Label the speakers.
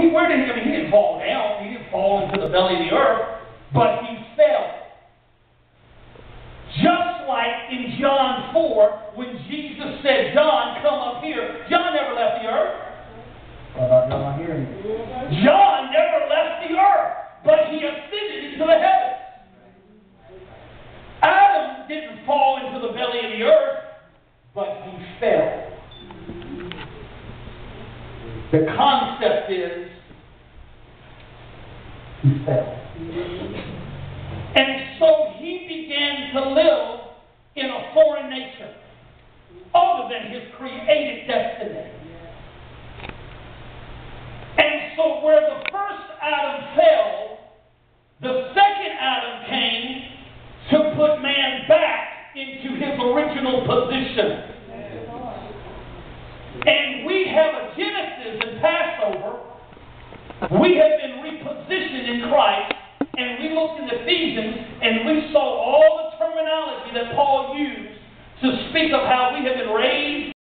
Speaker 1: where did he, I mean, he didn't fall down. He didn't fall into the belly of the earth, but he fell. Just like in John 4, when Jesus said, John, come up here. John never left the earth. John never left the earth, but he ascended into the heavens. Adam didn't fall into the belly of the earth, but he fell. The concept is, he fell. And so he began to live in a foreign nation, other than his created destiny. And so where the first Adam fell, the second Adam came to put man back into his original position. And we have a Genesis and Passover. We have been repositioned in Christ. And we looked in Ephesians and we saw all the terminology that Paul used to speak of how we have been raised